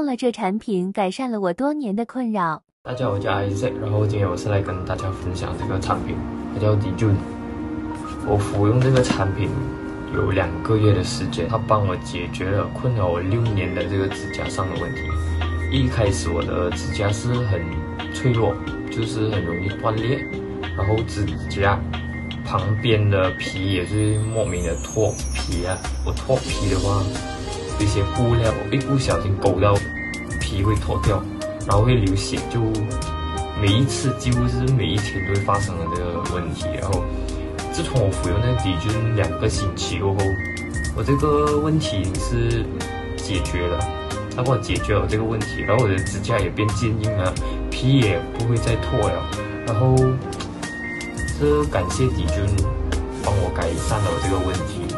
用了这产品，改善了我多年的困扰。 大家好，我叫 Isaac， 然后今天我是来跟大家分享这个产品，它叫 Dijun。我服用这个产品有2个月的时间，它帮我解决了困扰我6年的这个指甲上的问题。一开始我的指甲是很脆弱，就是很容易断裂，然后指甲旁边的皮也是莫名的脱皮啊。我脱皮的话，有些布料我一不小心勾到，皮会脱掉，然后会流血，就每一次几乎是每一天都会发生的这个问题。然后自从我服用那个底菌2个星期过后，我这个问题是解决了，它帮我解决了这个问题，然后我的指甲也变坚硬了，皮也不会再脱了。然后这感谢底菌帮我改善了这个问题。